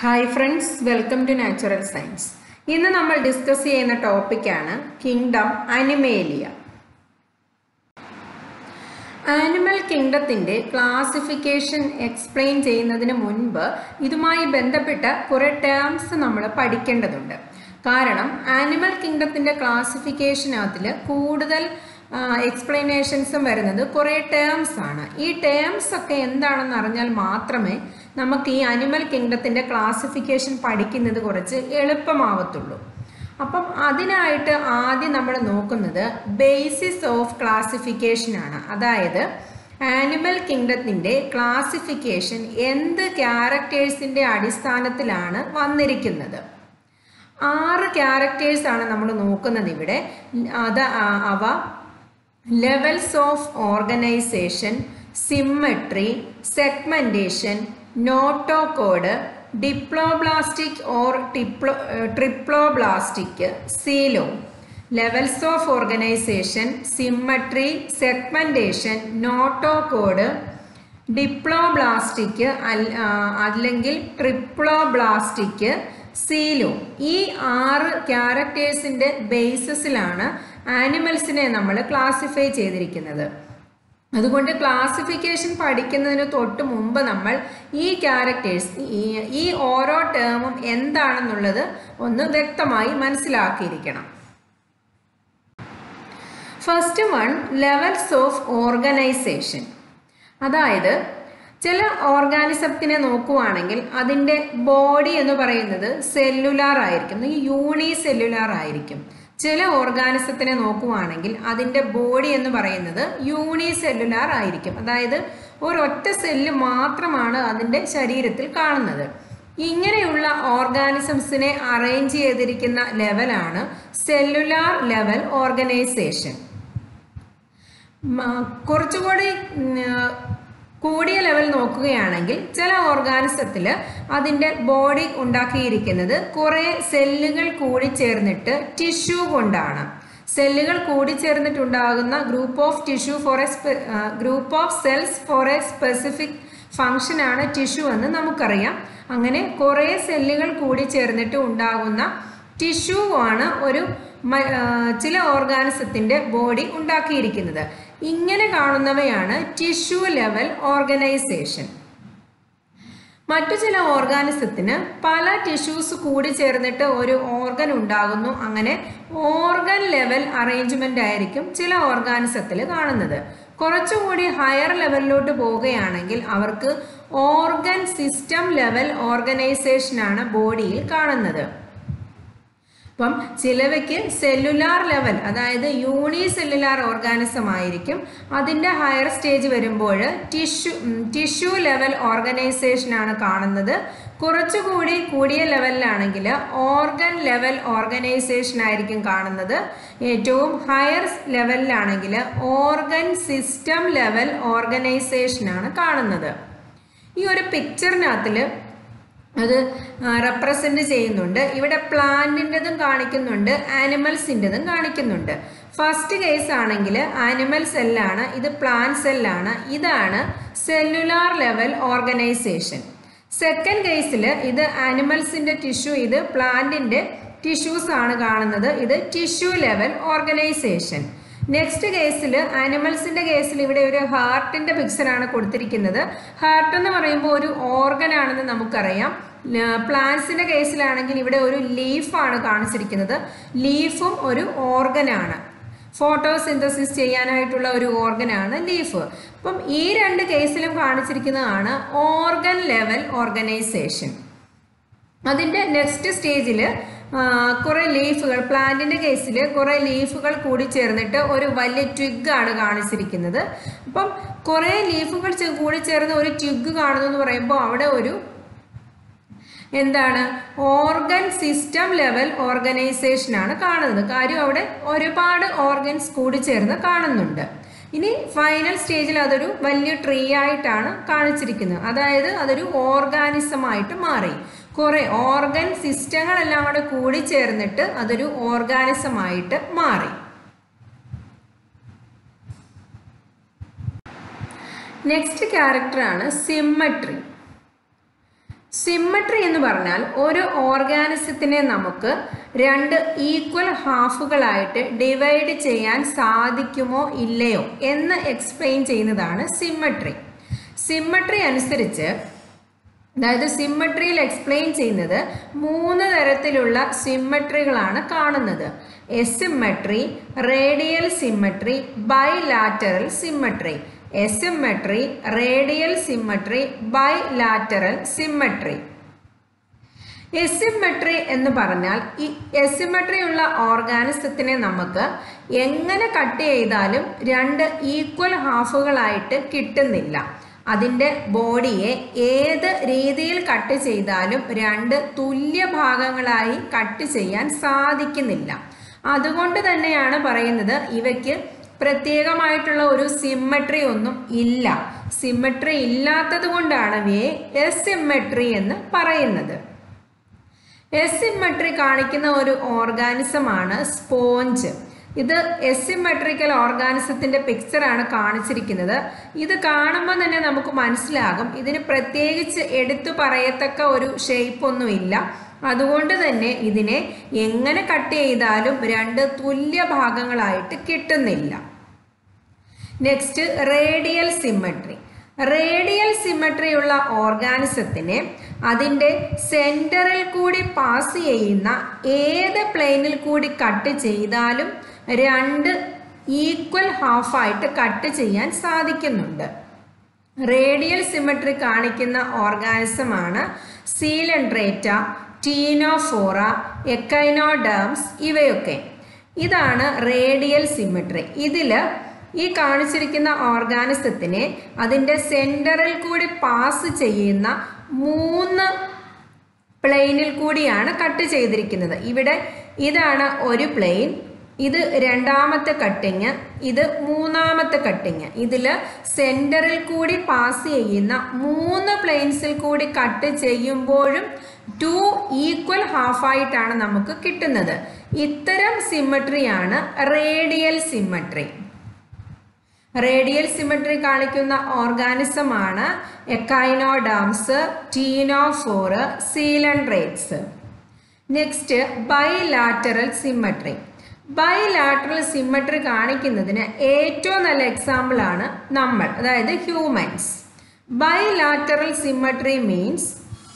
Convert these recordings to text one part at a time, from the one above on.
Hi friends, welcome to natural science. ഇന്ന് നമ്മൾ discuss ചെയ്യുന്ന ടോപ്പിക്കാണ് കിങ്ഡം അനിമേലിയ. ആനിമൽ കിങ്ഡത്തിൻ്റെ ക്ലാസിഫിക്കേഷൻ എക്സ്പ്ലെയിൻ ചെയ്യുന്നതിന് മുൻപ് ഇതുമായി ബന്ധപ്പെട്ട കുറേ ടേംസ് നമ്മൾ പഠിക്കേണ്ടതുണ്ട്. കാരണം ആനിമൽ കിങ്ഡത്തിൻ്റെ ക്ലാസിഫിക്കേഷനകത്തിൽ കൂടുതൽ എക്സ്പ്ലനേഷൻസും വരുന്നത് കുറേ ടേംസ് ആണ്. ഈ ടേംസ് ഒക്കെ എന്താണെന്ന് അറിഞ്ഞാൽ മാത്രമേ നമുക്ക് ഈ അനിമൽ കിങ്ഡത്തിൻ്റെ ക്ലാസിഫിക്കേഷൻ പഠിക്കുന്നത് കുറച്ച് എളുപ്പമാവത്തുള്ളൂ. അപ്പം അതിനായിട്ട് ആദ്യം നമ്മൾ നോക്കുന്നത് ബേസിസ് ഓഫ് ക്ലാസിഫിക്കേഷൻ ആണ്. അതായത് ആനിമൽ കിങ്ഡത്തിൻ്റെ ക്ലാസിഫിക്കേഷൻ എന്ത് ക്യാരക്ടേഴ്സിൻ്റെ അടിസ്ഥാനത്തിലാണ് വന്നിരിക്കുന്നത്. 6 ക്യാരക്ടേഴ്സാണ് നമ്മൾ നോക്കുന്നത് ഇവിടെ. അവ levels of organisation, symmetry, segmentation, notochord, diploblastic or triploblastic, സീലോ. Levels of organisation, symmetry, segmentation, notochord, diploblastic അല്ലെങ്കിൽ ട്രിപ്ലോബ്ലാസ്റ്റിക്, സീലോ. ഈ 6 ക്യാരക്ടേഴ്സിൻ്റെ ബേസിസിലാണ് ആനിമൽസിനെ നമ്മൾ ക്ലാസിഫൈ ചെയ്തിരിക്കുന്നത്. അതുകൊണ്ട് ക്ലാസിഫിക്കേഷൻ പഠിക്കുന്നതിന് തൊട്ട് മുമ്പ് നമ്മൾ ഈ ക്യാരക്ടേഴ്സ്, ഈ ഓരോ ടേമും എന്താണെന്നുള്ളത് ഒന്ന് വ്യക്തമായി മനസ്സിലാക്കിയിരിക്കണം. First one, levels of organisation. അതായത് ചില ഓർഗാനിസത്തിനെ നോക്കുവാണെങ്കിൽ അതിൻ്റെ ബോഡി എന്ന് പറയുന്നത് സെല്ലുലാർ ആയിരിക്കും, യൂണി സെല്ലുലാർ ആയിരിക്കും. ചില ഓർഗാനിസത്തിനെ നോക്കുവാണെങ്കിൽ അതിൻ്റെ ബോഡി എന്ന് പറയുന്നത് യൂണി സെല്ലുലാർ ആയിരിക്കും. അതായത് ഒരൊറ്റ സെല്ല് മാത്രമാണ് അതിൻ്റെ ശരീരത്തിൽ കാണുന്നത്. ഇങ്ങനെയുള്ള ഓർഗാനിസംസിനെ അറേഞ്ച് ചെയ്തിരിക്കുന്ന ലെവലാണ് സെല്ലുലാർ ലെവൽ ഓർഗനൈസേഷൻ. കുറച്ചുകൂടി കൂടിയ ലെവൽ നോക്കുകയാണെങ്കിൽ ചില ഓർഗാനിസത്തിൽ അതിൻ്റെ ബോഡി ഉണ്ടാക്കിയിരിക്കുന്നത് കുറേ സെല്ലുകൾ കൂടിച്ചേർന്നിട്ട് ടിഷ്യൂ കൊണ്ടാണ്. സെല്ലുകൾ കൂടിച്ചേർന്നിട്ടുണ്ടാകുന്ന group of tissue group of cells for a specific ഫങ്ഷനാണ് ടിഷ്യൂ എന്ന് നമുക്കറിയാം. അങ്ങനെ കുറേ സെല്ലുകൾ കൂടിച്ചേർന്നിട്ട് ഉണ്ടാകുന്ന ടിഷ്യൂ ആണ് ചില ഓർഗാനിസത്തിൻ്റെ ബോഡി ഉണ്ടാക്കിയിരിക്കുന്നത്. ഇങ്ങനെ കാണുന്നവയാണ് ടിഷ്യൂ ലെവൽ ഓർഗനൈസേഷൻ. മറ്റു ചില ഓർഗാനിസത്തിന് പല ടിഷ്യൂസ് കൂടി ചേർന്നിട്ട് ഒരു ഓർഗൻ ഉണ്ടാകുന്നു. അങ്ങനെ ഓർഗൻ ലെവൽ അറേഞ്ച്മെന്റ് ആയിരിക്കും ചില ഓർഗാനിസത്തിൽ കാണുന്നത്. കുറച്ചുകൂടി ഹയർ ലെവലിലോട്ട് പോവുകയാണെങ്കിൽ അവർക്ക് ഓർഗൻ സിസ്റ്റം ലെവൽ ഓർഗനൈസേഷനാണ് ബോഡിയിൽ കാണുന്നത്. അപ്പം ചിലവയ്ക്ക് സെല്ലുലാർ ലെവൽ, അതായത് യൂണി സെല്ലുലാർ ഓർഗാനിസം ആയിരിക്കും. അതിൻ്റെ ഹയർ സ്റ്റേജ് വരുമ്പോൾ ടിഷ്യൂ ലെവൽ ഓർഗനൈസേഷനാണ് കാണുന്നത്. കുറച്ചുകൂടി കൂടിയ ലെവലിലാണെങ്കിൽ ഓർഗൻ ലെവൽ ഓർഗനൈസേഷൻ ആയിരിക്കും കാണുന്നത്. ഏറ്റവും ഹയർ ലെവലിലാണെങ്കിൽ ഓർഗൻ സിസ്റ്റം ലെവൽ ഓർഗനൈസേഷനാണ് കാണുന്നത്. ഈ ഒരു പിക്ചറിനകത്തിൽ അത് റെപ്രസെന്റ് ചെയ്യുന്നുണ്ട്. ഇവിടെ പ്ലാന്റിൻ്റെതും കാണിക്കുന്നുണ്ട്, ആനിമൽസിൻ്റെതും കാണിക്കുന്നുണ്ട്. ഫസ്റ്റ് കേസ് ആണെങ്കിൽ ആനിമൽ സെല്ലാണ്, ഇത് പ്ലാന്റ് സെല്ലാണ്. ഇതാണ് സെല്ലുലാർ ലെവൽ ഓർഗനൈസേഷൻ. സെക്കൻഡ് കേസിൽ ഇത് ആനിമൽസിൻ്റെ ടിഷ്യൂ, ഇത് പ്ലാന്റിൻ്റെ ടിഷ്യൂസ് ആണ് കാണുന്നത്. ഇത് ടിഷ്യൂ ലെവൽ ഓർഗനൈസേഷൻ. നെക്സ്റ്റ് കേസിൽ ആനിമൽസിൻ്റെ കേസിൽ ഇവിടെ ഒരു ഹാർട്ടിൻ്റെ പിക്ചറാണ് കൊടുത്തിരിക്കുന്നത്. ഹാർട്ട് എന്ന് പറയുമ്പോൾ ഒരു ഓർഗൻ ആണെന്ന് നമുക്കറിയാം. പ്ലാന്റ്സിൻ്റെ കേസിലാണെങ്കിൽ ഇവിടെ ഒരു ലീഫാണ് കാണിച്ചിരിക്കുന്നത്. ലീഫും ഒരു ഓർഗനാണ്, ഫോട്ടോസിന്തസിസ് ചെയ്യാനായിട്ടുള്ള ഒരു ഓർഗനാണ് ലീഫ്. അപ്പം ഈ 2 കേസിലും കാണിച്ചിരിക്കുന്നതാണ് ഓർഗൻ ലെവൽ ഓർഗനൈസേഷൻ. അതിൻ്റെ നെക്സ്റ്റ് സ്റ്റേജിൽ കുറേ ലീഫുകൾ, പ്ലാന്റിൻ്റെ കേസിൽ കുറേ ലീഫുകൾ കൂടി ചേർന്നിട്ട് ഒരു വലിയ ട്വിഗാണ് കാണിച്ചിരിക്കുന്നത്. അപ്പം കുറേ ലീഫുകൾ കൂടി ചേർന്ന് ഒരു ട്വിഗ് കാണുന്നു എന്ന് പറയുമ്പോൾ അവിടെ ഒരു ഓർഗൻ സിസ്റ്റം ലെവൽ ഓർഗനൈസേഷൻ ആണ് കാണുന്നത്. കാര്യം അവിടെ ഒരുപാട് ഓർഗൻസ് കൂടി ചേർന്ന് കാണുന്നുണ്ട്. ഇനി ഫൈനൽ സ്റ്റേജിൽ അതൊരു വലിയ ട്രീ ആയിട്ടാണ് കാണിച്ചിരിക്കുന്നത്. അതായത് അതൊരു ഓർഗാനിസമായിട്ട് മാറി. കുറേ ഓർഗൻ സിസ്റ്റങ്ങളെല്ലാം കൂടെ കൂടി ചേർന്നിട്ട് അതൊരു ഓർഗാനിസമായിട്ട് മാറി. നെക്സ്റ്റ് ക്യാരക്ടറാണ് സിമ്മട്രി. സിമ്മട്രി എന്ന് പറഞ്ഞാൽ ഒരു ഓർഗാനിസത്തിനെ നമുക്ക് രണ്ട് ഈക്വൽ ഹാഫുകളായിട്ട് ഡിവൈഡ് ചെയ്യാൻ സാധിക്കുമോ ഇല്ലയോ എന്ന് എക്സ്പ്ലെയിൻ ചെയ്യുന്നതാണ് സിമ്മട്രി. സിമ്മട്രി അനുസരിച്ച്, അതായത് സിമ്മട്രിയിൽ എക്സ്പ്ലെയിൻ ചെയ്യുന്നത് 3 തരത്തിലുള്ള സിമ്മട്രികളാണ് കാണുന്നത്. Asymmetry, radial symmetry, bilateral symmetry. Asymmetry, radial symmetry, bilateral symmetry. Asymmetry എന്ന് പറഞ്ഞാൽ ഈ എസിമ്മട്രി ഉള്ള ഓർഗാനിസത്തിനെ നമുക്ക് എങ്ങനെ കട്ട് ചെയ്താലും രണ്ട് ഈക്വൽ ഹാഫുകളായിട്ട് കിട്ടുന്നില്ല. അതിൻ്റെ ബോഡിയെ ഏത് രീതിയിൽ കട്ട് ചെയ്താലും രണ്ട് തുല്യ ഭാഗങ്ങളായി കട്ട് ചെയ്യാൻ സാധിക്കുന്നില്ല. അതുകൊണ്ട് തന്നെയാണ് പറയുന്നത് ഇവയ്ക്ക് പ്രത്യേകമായിട്ടുള്ള ഒരു സിമ്മട്രി ഒന്നും ഇല്ല. സിമ്മട്രി ഇല്ലാത്തത് കൊണ്ടാണ് ഇവയെ എസിമ്മട്രി എന്ന് പറയുന്നത്. എസിമ്മട്രി കാണിക്കുന്ന ഒരു ഓർഗാനിസമാണ് സ്പോഞ്ച്. ഇത് എസിമെട്രിക്കൽ ഓർഗാനിസത്തിൻ്റെ പിക്ചറാണ് കാണിച്ചിരിക്കുന്നത്. ഇത് കാണുമ്പോൾ തന്നെ നമുക്ക് മനസ്സിലാകും ഇതിന് പ്രത്യേകിച്ച് എടുത്തു പറയത്തക്ക ഒരു ഷേപ്പൊന്നുമില്ല. അതുകൊണ്ട് തന്നെ ഇതിനെ എങ്ങനെ കട്ട് ചെയ്താലും രണ്ട് തുല്യ ഭാഗങ്ങളായിട്ട് കിട്ടുന്നില്ല. Next radial symmetry. Radial symmetry ഉള്ള ഓർഗാനിസത്തിനെ അതിൻ്റെ സെൻറ്ററിൽ കൂടി പാസ് ചെയ്യുന്ന ഏത് പ്ലെയിനിൽ കൂടി കട്ട് ചെയ്താലും രണ്ട് ഈക്വൽ ഹാഫായിട്ട് കട്ട് ചെയ്യാൻ സാധിക്കുന്നുണ്ട്. റേഡിയൽ സിമ്മട്രി കാണിക്കുന്ന ഓർഗാനിസമാണ് സീലൻഡ്രേറ്റ, ടീനോഫോറ, എക്കൈനോഡേംസ് ഇവയൊക്കെ. ഇതാണ് റേഡിയൽ സിമ്മട്രി. ഇതിൽ ഈ കാണിച്ചിരിക്കുന്ന ഓർഗാനിസത്തിനെ അതിൻ്റെ സെൻറ്ററിൽ കൂടി പാസ് ചെയ്യുന്ന 3 പ്ലെയിനിൽ കൂടിയാണ് കട്ട് ചെയ്തിരിക്കുന്നത്. ഇവിടെ ഇതാണ് ഒരു പ്ലെയിൻ, ഇത് രണ്ടാമത്തെ കട്ടിങ്, ഇത് മൂന്നാമത്തെ കട്ടിങ്. ഇതിൽ സെൻറ്ററിൽ കൂടി പാസ് ചെയ്യുന്ന 3 പ്ലെയിൻസിൽ കൂടി കട്ട് ചെയ്യുമ്പോഴും 2 ഈക്വൽ ഹാഫായിട്ടാണ് നമുക്ക് കിട്ടുന്നത്. ഇത്തരം സിമ്മട്രിയാണ് റേഡിയൽ സിമ്മട്രി. റേഡിയൽ സിമ്മട്രി കാണിക്കുന്ന ഓർഗാനിസമാണ് echinoderms, ctenophore, coelenterates. Next bilateral symmetry. Bilateral symmetry കാണിക്കുന്നതിന് ഏറ്റവും നല്ല എക്സാമ്പിളാണ് നമ്മൾ, അതായത് ഹ്യൂമൻസ്. ബൈലാറ്ററൽ സിമ്മട്രി മീൻസ്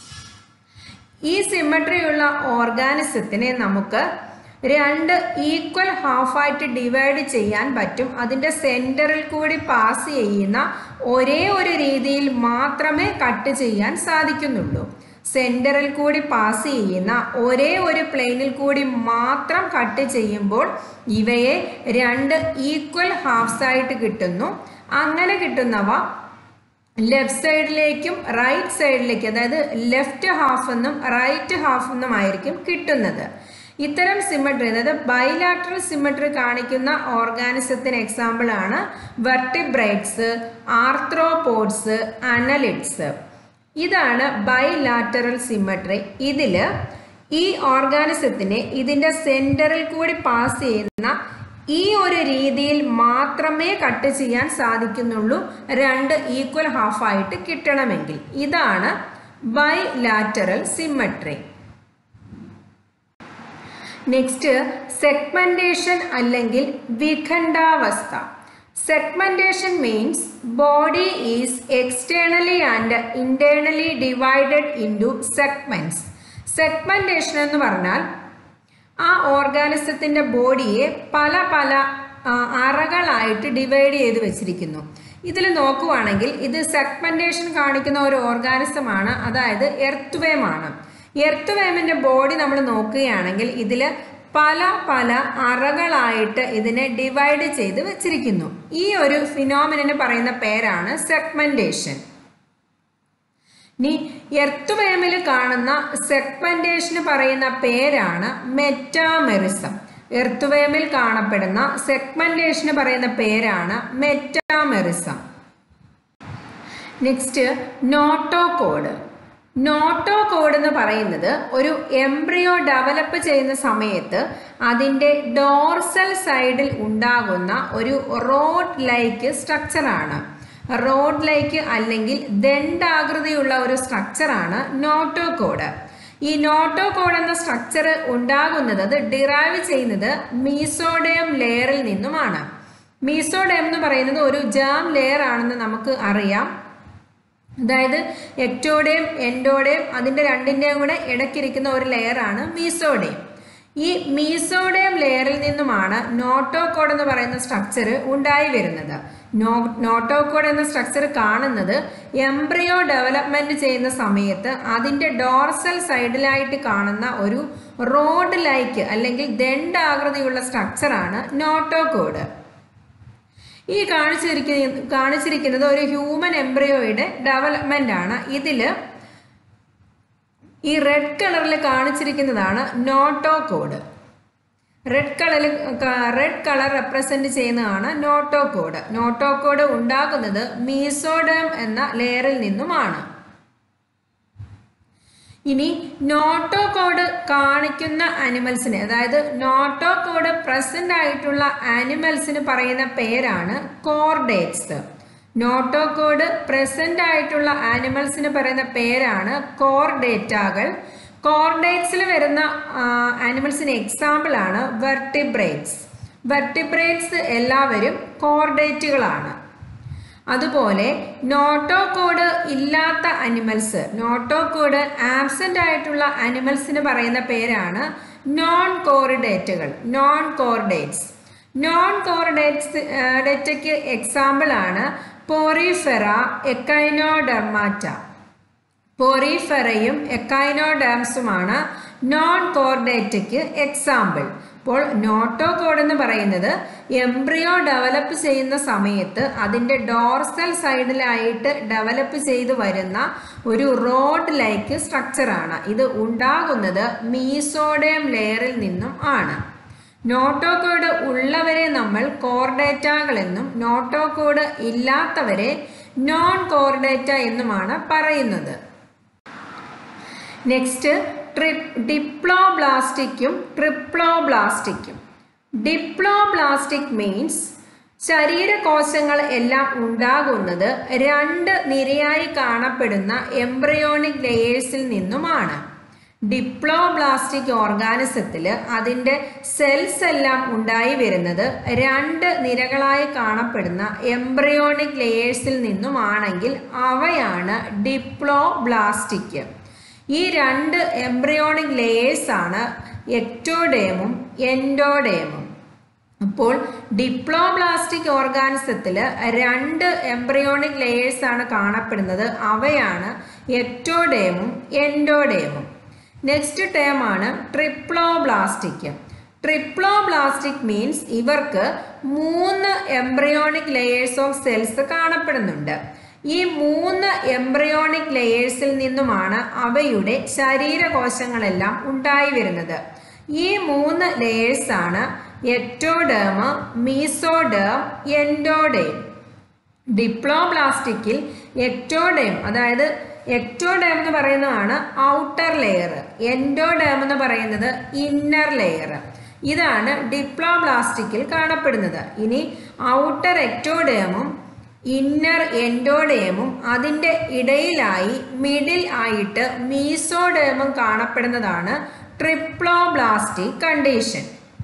ഈ സിമ്മട്രിയുള്ള ഓർഗാനിസത്തിനെ നമുക്ക് രണ്ട് ഈക്വൽ ഹാഫായിട്ട് ഡിവൈഡ് ചെയ്യാൻ പറ്റും. അതിൻ്റെ സെൻറ്ററിൽ കൂടി പാസ് ചെയ്യുന്ന ഒരേ ഒരു രീതിയിൽ മാത്രമേ കട്ട് ചെയ്യാൻ സാധിക്കുന്നുള്ളൂ. സെൻറ്ററിൽ കൂടി പാസ് ചെയ്യുന്ന ഒരേ ഒരു പ്ലെയിനിൽ കൂടി മാത്രം കട്ട് ചെയ്യുമ്പോൾ ഇവയെ രണ്ട് ഈക്വൽ ഹാഫ്സായിട്ട് കിട്ടുന്നു. അങ്ങനെ കിട്ടുന്നവ ലെഫ്റ്റ് സൈഡിലേക്കും റൈറ്റ് സൈഡിലേക്കും, അതായത് ലെഫ്റ്റ് ഹാഫ് എന്നും റൈറ്റ് ഹാഫ് എന്നും ആയിരിക്കും കിട്ടുന്നത്. ഇത്തരം സിമ്മട്രി, അതായത് ബൈലാറ്ററൽ സിമ്മട്രി കാണിക്കുന്ന ഓർഗാനിസത്തിന് എക്സാമ്പിളാണ് വെർട്ടിബ്രേറ്റ്സ്, ആർത്രോപോഡ്സ്, അനലിഡ്സ്. ഇതാണ് ബൈലാറ്ററൽ സിമ്മട്രി. ഇതിൽ ഈ ഓർഗാനിസത്തിനെ ഇതിൻ്റെ സെൻറ്ററിൽ കൂടി പാസ് ചെയ്യുന്ന ഈ ഒരു രീതിയിൽ മാത്രമേ കട്ട് ചെയ്യാൻ സാധിക്കുന്നുള്ളൂ, രണ്ട് ഈക്വൽ ഹാഫായിട്ട് കിട്ടണമെങ്കിൽ. ഇതാണ് ബൈലാറ്ററൽ സിമ്മട്രി. നെക്സ്റ്റ് സെഗ്മെന്റേഷൻ അല്ലെങ്കിൽ വിഖണ്ഡാവസ്ഥ. Segmentation means body is externally and internally divided into segments. Segmentation എന്ന് പറഞ്ഞാൽ ആ ഓർഗാനിസത്തിൻ്റെ ബോഡിയെ പല പല അറകളായിട്ട് ഡിവൈഡ് ചെയ്ത് വെച്ചിരിക്കുന്നു. ഇതിൽ നോക്കുവാണെങ്കിൽ ഇത് സെഗ്മെന്റേഷൻ കാണിക്കുന്ന ഒരു ഓർഗാനിസമാണ്, അതായത് എർത്ത് വേമാണ്. എർത്ത് വേമിൻ്റെ ബോഡി നമ്മൾ നോക്കുകയാണെങ്കിൽ ഇതിൽ പല പല അറകളായിട്ട് ഇതിനെ ഡിവൈഡ് ചെയ്ത് വെച്ചിരിക്കുന്നു. ഈ ഒരു ഫിനോമിനന് പറയുന്ന പേരാണ് സെഗ്മെന്റേഷൻ. ഇനി എർത്ത് വേമിൽ കാണുന്ന സെഗ്മെന്റേഷന് പറയുന്ന പേരാണ് മെറ്റാമെറിസം. എർത്ത് വേമിൽ കാണപ്പെടുന്ന സെഗ്മെന്റേഷന് പറയുന്ന പേരാണ് മെറ്റാമെറിസം. Next notochord. നോട്ടോകോഡ് എന്ന് പറയുന്നത് ഒരു എംബ്രിയോ ഡെവലപ്പ് ചെയ്യുന്ന സമയത്ത് അതിൻ്റെ ഡോർസൽ സൈഡിൽ ഉണ്ടാകുന്ന ഒരു റോഡ് ലൈക്ക് സ്ട്രക്ചറാണ്. റോഡ് ലൈക്ക് അല്ലെങ്കിൽ ദണ്ഡാകൃതിയുള്ള ഒരു സ്ട്രക്ചറാണ് നോട്ടോകോഡ്. ഈ നോട്ടോകോഡ് എന്ന സ്ട്രക്ചർ ഉണ്ടാകുന്നത്, അത് ഡിറൈവ് ചെയ്യുന്നത് മീസോഡേം ലെയറിൽ നിന്നുമാണ്. മീസോഡേം എന്ന് പറയുന്നത് ഒരു ജേം ലെയർ ആണെന്ന് നമുക്ക് അറിയാം. അതായത് എക്ടോഡേം എൻഡോഡേം അതിൻ്റെ രണ്ടിൻ്റെയും കൂടെ ഇടയ്ക്കിരിക്കുന്ന ഒരു ലെയറാണ് മീസോഡേം. ഈ മീസോഡേം ലെയറിൽ നിന്നുമാണ് നോട്ടോകോഡ് എന്ന് പറയുന്ന സ്ട്രക്ചർ ഉണ്ടായി വരുന്നത്. നോട്ടോകോഡ് എന്ന സ്ട്രക്ചർ കാണുന്നത് എംബ്രിയോ ഡെവലപ്മെന്റ് ചെയ്യുന്ന സമയത്ത് അതിൻ്റെ ഡോർസൽ സൈഡിലായിട്ട് കാണുന്ന ഒരു റോഡ് ലൈക്ക് അല്ലെങ്കിൽ ദണ്ഡാകൃതിയുള്ള സ്ട്രക്ചറാണ് നോട്ടോകോഡ്. ഈ കാണിച്ചിരിക്കുന്നത് ഒരു ഹ്യൂമൻ എംബ്രിയോയുടെ ഡെവലപ്മെന്റ് ആണ്. ഇതിൽ ഈ റെഡ് കളറിൽ കാണിച്ചിരിക്കുന്നതാണ് നോട്ടോകോഡ്. റെഡ് കളർ റെപ്രസെന്റ് ചെയ്യുന്നതാണ് നോട്ടോകോഡ്. നോട്ടോകോഡ് ഉണ്ടാകുന്നത് മീസോഡേം എന്ന ലെയറിൽ നിന്നുമാണ്. ഇനി നോട്ടോകോഡ് കാണിക്കുന്ന ആനിമൽസിന്, അതായത് നോട്ടോകോഡ് പ്രസന്റ് ആയിട്ടുള്ള ആനിമൽസിന് പറയുന്ന പേരാണ് കോർഡേറ്റ്സ്. നോട്ടോകോഡ് പ്രസന്റ് ആയിട്ടുള്ള ആനിമൽസിന് പറയുന്ന പേരാണ് കോർഡേറ്റാകൾ. കോർഡേറ്റ്സിൽ വരുന്ന ആനിമൽസിന് എക്സാമ്പിൾ ആണ് വെർട്ടിബ്രേറ്റ്സ്. വെർട്ടിബ്രേറ്റ്സ് എല്ലാവരും കോർഡേറ്റുകളാണ്. അതുപോലെ നോട്ടോകോഡ് ഇല്ലാത്ത അനിമൽസ്, നോട്ടോകോഡ് ആബ്സെന്റ് ആയിട്ടുള്ള അനിമൽസിന് പറയുന്ന പേരാണ് നോൺ കോറിഡേറ്റുകൾ, നോൺ കോർഡേറ്റ്സ്. നോൺ കോറിഡേറ്റയ്ക്ക് എക്സാമ്പിൾ ആണ് പോറിഫെറ, എക്കൈനോഡെർമാറ്റ. പോറിഫെറയും എക്കൈനോഡേംസുമാണ് നോൺ കോർഡേറ്റയ്ക്ക് എക്സാമ്പിൾ. അപ്പോൾ നോട്ടോകോഡ് എന്ന് പറയുന്നത് എംബ്രിയോ ഡെവലപ്പ് ചെയ്യുന്ന സമയത്ത് അതിൻ്റെ ഡോർസൽ സൈഡിലായിട്ട് ഡെവലപ്പ് ചെയ്തു വരുന്ന ഒരു റോഡ് ലൈക്ക് സ്ട്രക്ചറാണ്. ഇത് ഉണ്ടാകുന്നത് മീസോഡേം ലെയറിൽ നിന്നും ആണ്. നോട്ടോകോഡ് ഉള്ളവരെ നമ്മൾ കോർഡേറ്റാകളെന്നും നോട്ടോകോഡ് ഇല്ലാത്തവരെ നോൺ കോർഡേറ്റ എന്നുമാണ് പറയുന്നത്. നെക്സ്റ്റ് ഡിപ്ലോബ്ലാസ്റ്റിക്കും ട്രിപ്ലോബ്ലാസ്റ്റിക്കും. ഡിപ്ലോബ്ലാസ്റ്റിക് മീൻസ് ശരീരകോശങ്ങൾ എല്ലാം ഉണ്ടാകുന്നത് രണ്ട് നിരയായി കാണപ്പെടുന്ന എംബ്രിയോണിക് ലെയേഴ്സിൽ നിന്നുമാണ്. ഡിപ്ലോബ്ലാസ്റ്റിക് ഓർഗാനിസത്തിൽ അതിൻ്റെ സെൽസ് എല്ലാം ഉണ്ടായി വരുന്നത് രണ്ട് നിരകളായി കാണപ്പെടുന്ന എംബ്രിയോണിക് ലെയേഴ്സിൽ നിന്നുമാണെങ്കിൽ അവയാണ് ഡിപ്ലോബ്ലാസ്റ്റിക്. ഈ രണ്ട് എംബ്രിയോണിക് ലെയേഴ്സ് ആണ് എക്ടോഡേമും എൻഡോഡേമും. അപ്പോൾ ഡിപ്ലോബ്ലാസ്റ്റിക് ഓർഗാനിസത്തിൽ രണ്ട് എംബ്രിയോണിക് ലെയേഴ്സ് ആണ് കാണപ്പെടുന്നത്. അവയാണ് എക്ടോഡേമും എൻഡോഡേമും. നെക്സ്റ്റ് ടേം ആണ് ട്രിപ്ലോബ്ലാസ്റ്റിക്. ട്രിപ്ലോബ്ലാസ്റ്റിക് മീൻസ് ഇവർക്ക് 3 എംബ്രിയോണിക് ലെയേഴ്സ് ഓഫ് സെൽസ് കാണപ്പെടുന്നുണ്ട്. ഈ 3 എംബ്രിയോണിക് ലെയേഴ്സിൽ നിന്നുമാണ് അവയുടെ ശരീരകോശങ്ങളെല്ലാം ഉണ്ടായി വരുന്നത്. ഈ 3 ലെയേഴ്സ് ആണ് എക്ടോഡേം, മീസോഡേം, എൻഡോഡേം. ഡിപ്ലോബ്ലാസ്റ്റിക്കിൽ എക്ടോഡേം, അതായത് എക്ടോഡേം എന്ന് പറയുന്നതാണ് ഔട്ടർ ലെയർ, എൻഡോഡേം എന്ന് പറയുന്നത് ഇന്നർ ലെയർ. ഇതാണ് ഡിപ്ലോബ്ലാസ്റ്റിക്കിൽ കാണപ്പെടുന്നത്. ഇനി ഔട്ടർ എക്ടോഡേമും ഇന്നർ എൻഡോഡേമും അതിൻ്റെ ഇടയിലായി മിഡിൽ ആയിട്ട് മീസോഡേമും കാണപ്പെടുന്നതാണ് ട്രിപ്ലോബ്ലാസ്റ്റിക് കണ്ടീഷൻ.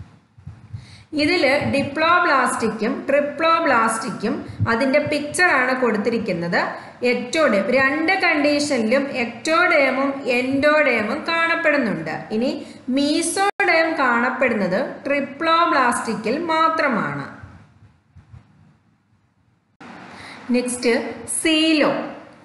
ഇതിൽ ഡിപ്ലോബ്ലാസ്റ്റിക്കും ട്രിപ്ലോബ്ലാസ്റ്റിക്കും അതിൻ്റെ പിക്ചറാണ് കൊടുത്തിരിക്കുന്നത്. എക്ടോഡേം രണ്ട് കണ്ടീഷനിലും എക്ടോഡേമും എൻഡോഡേമും കാണപ്പെടുന്നുണ്ട്. ഇനി മീസോഡേം കാണപ്പെടുന്നത് ട്രിപ്ലോബ്ലാസ്റ്റിക്കിൽ മാത്രമാണ്. Next coelom.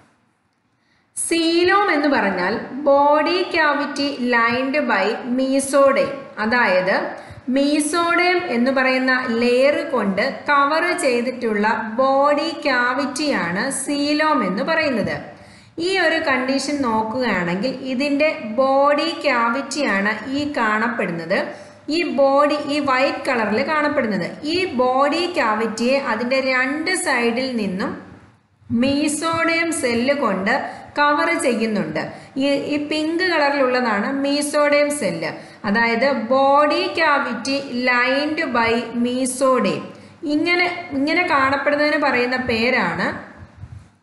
സീലോം എന്ന് പറഞ്ഞാൽ body cavity lined by mesoderm, അതായത് മീസോഡേം എന്ന് പറയുന്ന ലെയർ കൊണ്ട് കവർ ചെയ്തിട്ടുള്ള ബോഡി ക്യാവിറ്റിയാണ് സീലോം എന്ന് പറയുന്നത്. ഈ ഒരു കണ്ടീഷൻ നോക്കുകയാണെങ്കിൽ ഇതിൻ്റെ ബോഡി ക്യാവിറ്റിയാണ് ഈ കാണപ്പെടുന്നത്. ഈ ബോഡി ഈ വൈറ്റ് കളറിൽ കാണപ്പെടുന്നത്. ഈ ബോഡി ക്യാവിറ്റിയെ അതിൻ്റെ രണ്ട് സൈഡിൽ നിന്നും മീസോഡേം സെല്ല് കൊണ്ട് കവർ ചെയ്യുന്നുണ്ട്. ഈ പിങ്ക് കളറിലുള്ളതാണ് മീസോഡേം സെല്ല്, അതായത് body cavity lined by mesoderm. ഇങ്ങനെ കാണപ്പെടുന്നതിന് പറയുന്ന പേരാണ്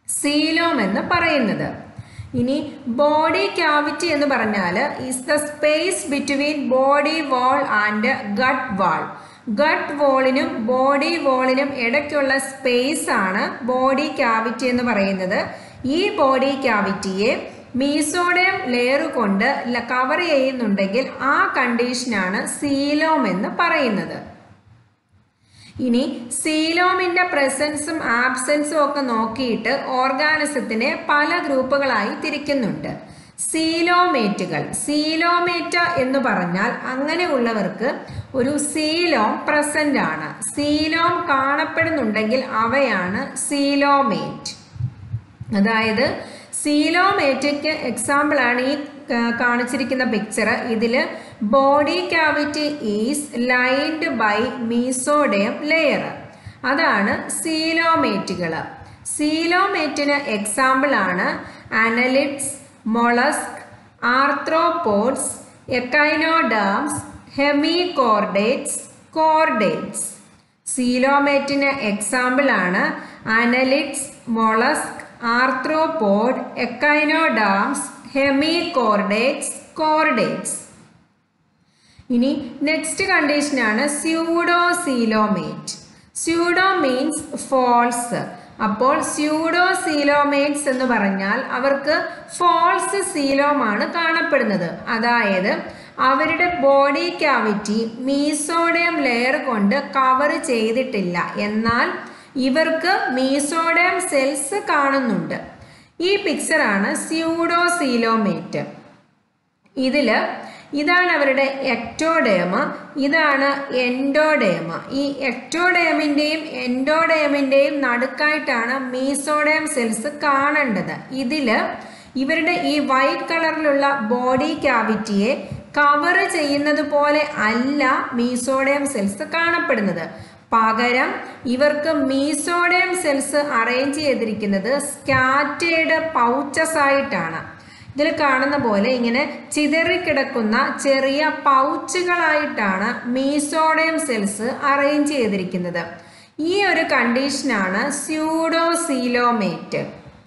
സീലോം എന്ന് പറയുന്നത്. ഇനി ബോഡി ക്യാവിറ്റി എന്ന് പറഞ്ഞാൽ is the space between body wall and gut wall. Gut വാളിനും ബോഡി വാളിനും ഇടയ്ക്കുള്ള സ്പേസ് ആണ് ബോഡി ക്യാവിറ്റി എന്ന് പറയുന്നത്. ഈ ബോഡി ക്യാവിറ്റിയെ മീസോഡിയം ലെയർ കൊണ്ട് കവർ ചെയ്യുന്നുണ്ടെങ്കിൽ ആ കണ്ടീഷനാണ് സീലോം എന്ന് പറയുന്നത്. ഇനി സീലോമിൻ്റെ പ്രസൻസും ആബ്സെൻസും ഒക്കെ നോക്കിയിട്ട് ഓർഗാനിസത്തിനെ പല ഗ്രൂപ്പുകളായി തിരിക്കുന്നുണ്ട്. സീലോമേറ്റുകൾ, സീലോമേറ്റ എന്ന് പറഞ്ഞാൽ അങ്ങനെയുള്ളവർക്ക് ഒരു സീലോം പ്രസന്റ് ആണ്. സീലോം കാണപ്പെടുന്നുണ്ടെങ്കിൽ അവയാണ് സീലോമേറ്റ്. അതായത് സീലോമേറ്റയ്ക്ക് എക്സാമ്പിളാണ് ഈ കാണിച്ചിരിക്കുന്ന പിക്ചർ. ഇതിൽ body cavity is lined by mesoderm layer. അതാണ് സീലോമേറ്റുകൾ. സീലോമേറ്റിന് എക്സാമ്പിളാണ് annelids, mollusc, arthropods, echinoderms, hemichordates, chordates. സീലോമേറ്റിന് എക്സാമ്പിളാണ് annelids, mollusc, arthropod, echinoderms, hemichordates, chordates. ഇനി നെക്സ്റ്റ് കണ്ടീഷനാണ് സ്യൂഡോസീലോമേറ്റ്. Pseudo means false. അപ്പോൾ സ്യൂഡോസീലോമേറ്റ്സ് എന്ന് പറഞ്ഞാൽ അവർക്ക് ഫോൾസ് സീലോമാണ് കാണപ്പെടുന്നത്. അതായത് അവരുടെ ബോഡി ക്യാവിറ്റി മീസോഡിയം ലെയർ കൊണ്ട് കവർ ചെയ്തിട്ടില്ല, എന്നാൽ ഇവർക്ക് മീസോഡിയം സെൽസ് കാണുന്നുണ്ട്. ഈ പിക്ചറാണ് സ്യൂഡോസീലോമേറ്റ്. ഇതാണ് അവരുടെ എക്ടോഡേം, ഇതാണ് എൻഡോഡേം. ഈ എക്ടോഡേമിൻ്റെയും എൻഡോഡേമിൻ്റെയും നടുക്കായിട്ടാണ് മീസോഡിയം സെൽസ് കാണേണ്ടത്. ഇവരുടെ ഈ വൈറ്റ് കളറിലുള്ള ബോഡി ക്യാവിറ്റിയെ കവർ ചെയ്യുന്നത് പോലെ അല്ല മീസോഡിയം സെൽസ് കാണപ്പെടുന്നത്. പകരം ഇവർക്ക് മീസോഡിയം സെൽസ് അറേഞ്ച് ചെയ്തിരിക്കുന്നത് സ്കാറ്റേർഡ് പൗച്ചസ് ആയിട്ടാണ്. ഇതിൽ കാണുന്ന പോലെ ഇങ്ങനെ ചിതറിക്കിടക്കുന്ന ചെറിയ പൗച്ചുകളായിട്ടാണ് മീസോഡിയം സെൽസ് അറേഞ്ച് ചെയ്തിരിക്കുന്നത്. ഈ ഒരു കണ്ടീഷനാണ് pseudocoelomate.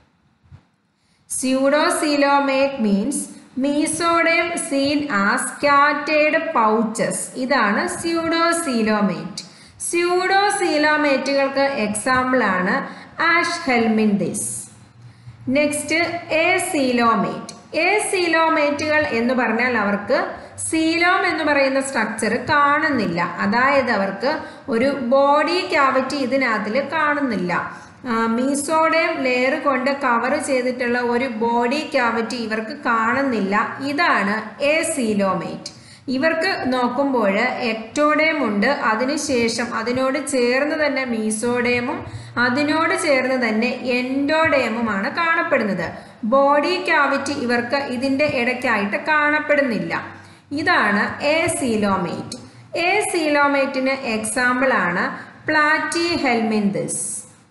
Pseudocoelomate means mesoderm seen as scattered pouches. ഇതാണ് സ്യൂഡോസീലോമേറ്റ്. സ്യൂഡോസീലോമേറ്റുകൾക്ക് എക്സാമ്പിളാണ് ആഷ്ഹെൽമിന്തിസ്. നെക്സ്റ്റ് എസീലോമേറ്റ്. എസീലോമേറ്റുകൾ എന്ന് പറഞ്ഞാൽ അവർക്ക് സീലോം എന്ന് പറയുന്ന സ്ട്രക്ചർ കാണുന്നില്ല. അതായത് അവർക്ക് ഒരു ബോഡി ക്യാവിറ്റി ഇതിനകത്തിൽ കാണുന്നില്ല. മീസോഡിയം ലെയർ കൊണ്ട് കവർ ചെയ്തിട്ടുള്ള ഒരു ബോഡി ക്യാവിറ്റി ഇവർക്ക് കാണുന്നില്ല. ഇതാണ് എസീലോമേറ്റ്. ഇവർക്ക് നോക്കുമ്പോൾ എക്ടോഡേം ഉണ്ട്, അതിനുശേഷം അതിനോട് ചേർന്ന് തന്നെ മീസോഡേമും അതിനോട് ചേർന്ന് തന്നെ എൻഡോഡേമുമാണ് കാണപ്പെടുന്നത്. ബോഡി ക്യാവിറ്റി ഇവർക്ക് ഇതിൻ്റെ ഇടയ്ക്കായിട്ട് കാണപ്പെടുന്നില്ല. ഇതാണ് എസീലോമേറ്റ്. എസീലോമേറ്റിന് എക്സാമ്പിളാണ് Platyhelminthes.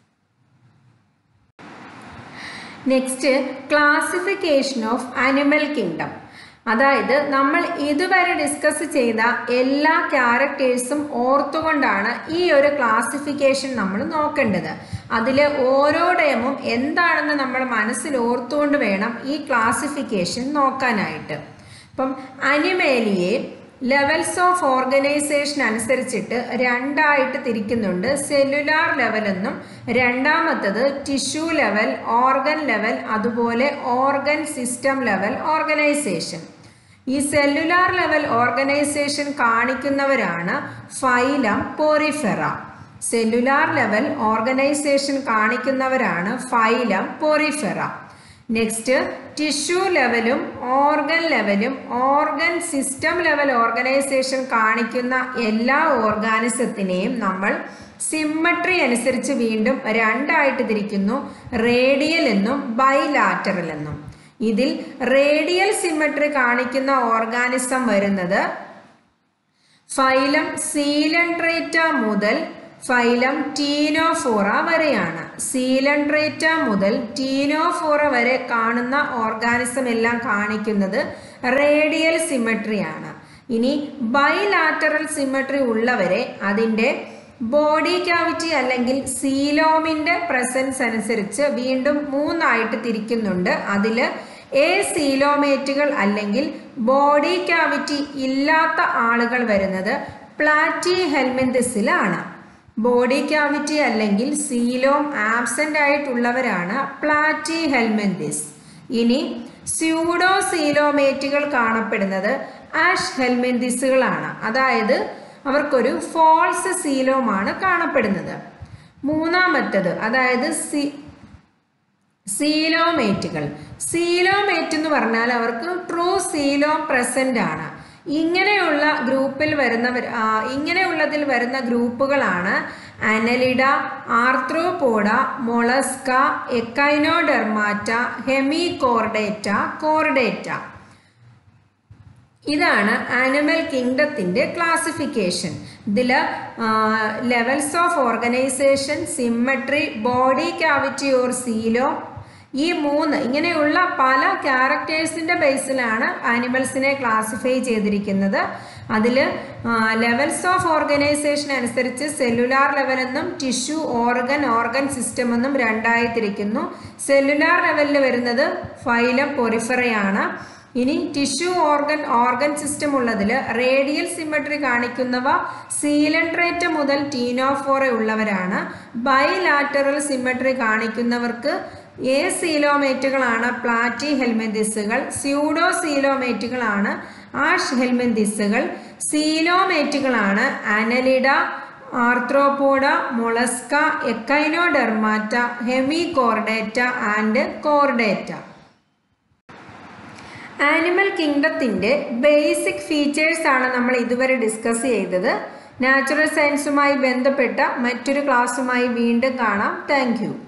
Next classification of animal kingdom. അതായത് നമ്മൾ ഇതുവരെ ഡിസ്കസ് ചെയ്ത എല്ലാ ക്യാരക്ടേഴ്സും ഓർത്തുകൊണ്ടാണ് ഈ ഒരു ക്ലാസിഫിക്കേഷൻ നമ്മൾ നോക്കേണ്ടത്. അതിൽ ഓരോ ഡേമും എന്താണെന്ന് നമ്മൾ മനസ്സിൽ ഓർത്തുകൊണ്ട് വേണം ഈ ക്ലാസിഫിക്കേഷൻ നോക്കാനായിട്ട്. ഇപ്പം അനിമേലിയെ ലെവൽസ് ഓഫ് ഓർഗനൈസേഷൻ അനുസരിച്ചിട്ട് രണ്ടായിട്ട് തിരിക്കുന്നുണ്ട്. സെല്ലുലാർ ലെവലെന്നും രണ്ടാമത്തത് ടിഷ്യൂ ലെവൽ, ഓർഗൻ ലെവൽ, അതുപോലെ ഓർഗൻ സിസ്റ്റം ലെവൽ ഓർഗനൈസേഷൻ. ഈ സെല്ലുലാർ ലെവൽ ഓർഗനൈസേഷൻ കാണിക്കുന്നവരാണ് phylum Porifera. Cellular level organisation കാണിക്കുന്നവരാണ് ഫൈലം പോറിഫെറ. നെക്സ്റ്റ് ടിഷ്യൂ ലെവലും ഓർഗൻ സിസ്റ്റം ലെവൽ ഓർഗനൈസേഷൻ കാണിക്കുന്ന എല്ലാ ഓർഗാനിസത്തിനെയും നമ്മൾ സിമ്മട്രി അനുസരിച്ച് വീണ്ടും രണ്ടായിട്ട് തിരിക്കുന്നു, റേഡിയൽ എന്നും ബൈലാറ്ററൽ എന്നും. ഇതിൽ റേഡിയൽ സിമ്മട്രി കാണിക്കുന്ന ഓർഗാനിസം വരുന്നത് ഫൈലം സീലൻട്രേറ്റ മുതൽ ഫൈലം ടീനോഫോറ വരെയാണ്. സീലൻട്രേറ്റ മുതൽ ടീനോഫോറ വരെ കാണുന്ന ഓർഗാനിസം എല്ലാം കാണിക്കുന്നത് റേഡിയൽ സിമ്മട്രിയാണ്. ഇനി ബൈലാറ്ററൽ സിമ്മട്രി ഉള്ളവരെ അതിൻ്റെ ബോഡി ക്യാവിറ്റി അല്ലെങ്കിൽ സീലോമിൻ്റെ പ്രസൻസ് അനുസരിച്ച് വീണ്ടും 3 തിരിക്കുന്നുണ്ട്. അതിൽ സീലോമേറ്റുകൾ അല്ലെങ്കിൽ ബോഡി ക്യാവിറ്റി ഇല്ലാത്ത ആളുകൾ വരുന്നത് പ്ലാറ്റി ഹെൽമിന്തിസിലാണ്. ബോഡി ക്യാവിറ്റി അല്ലെങ്കിൽ സീലോം ആബ്സെൻ്റ് ആയിട്ടുള്ളവരാണ് പ്ലാറ്റി ഹെൽമിന്തിസ്. ഇനി സ്യൂഡോ സീലോമേറ്റുകൾ കാണപ്പെടുന്നത് ആഷ് ഹെൽമിന്തിസുകളാണ്. അതായത് അവർക്കൊരു ഫോൾസ് സീലോമാണ് കാണപ്പെടുന്നത്. മൂന്നാമത്തത് അതായത് സീലോമേറ്റുകൾ. സീലോമേറ്റ് എന്ന് പറഞ്ഞാൽ അവർക്ക് ട്രൂ സീലോം പ്രസന്റ് ആണ്. ഇങ്ങനെയുള്ളതിൽ വരുന്ന ഗ്രൂപ്പുകളാണ് annelida, arthropoda, mollusca, echinodermata, hemichordata, chordata. ഇതാണ് ആനിമൽ കിങ്ഡത്തിൻ്റെ ക്ലാസിഫിക്കേഷൻ. ഇതിൽ levels of organisation, symmetry, body cavity or സീലോ, ഈ 3 ഇങ്ങനെയുള്ള പല ക്യാരക്ടേഴ്സിൻ്റെ ബേസിലാണ് ആനിമൽസിനെ ക്ലാസിഫൈ ചെയ്തിരിക്കുന്നത്. അതിൽ ലെവൽസ് ഓഫ് ഓർഗനൈസേഷൻ അനുസരിച്ച് സെല്ലുലാർ ലെവലെന്നും ടിഷ്യൂ ഓർഗൻ സിസ്റ്റം എന്നും 2 തിരിക്കുന്നു. സെല്ലുലാർ ലെവലിൽ വരുന്നത് ഫൈലം പൊറിഫെറയാണ്. ഇനി ടിഷ്യൂ ഓർഗൻ സിസ്റ്റം ഉള്ളതിൽ റേഡിയൽ സിമ്മട്രി കാണിക്കുന്നവ സീലൻഡ്രേറ്റ മുതൽ ടീനോഫോറ ഉള്ളവരാണ്. ബൈലാറ്ററൽ സിമ്മട്രി കാണിക്കുന്നവർക്ക് സീലോമേറ്റുകളാണ് പ്ലാറ്റി ഹെൽമിന്തിസുകൾ, സ്യൂഡോ സീലോമേറ്റുകളാണ് ആഷ് ഹെൽമിന്തിസുകൾ, സീലോമേറ്റുകളാണ് annelida, arthropoda, mollusca, echinodermata, hemichordata and chordata. Animal കിങ്ഡത്തിൻ്റെ ബേസിക് ഫീച്ചേഴ്സാണ് നമ്മൾ ഇതുവരെ ഡിസ്കസ് ചെയ്തത്. നാച്ചുറൽ സയൻസുമായി ബന്ധപ്പെട്ട മറ്റൊരു ക്ലാസ്സുമായി വീണ്ടും കാണാം. Thank U.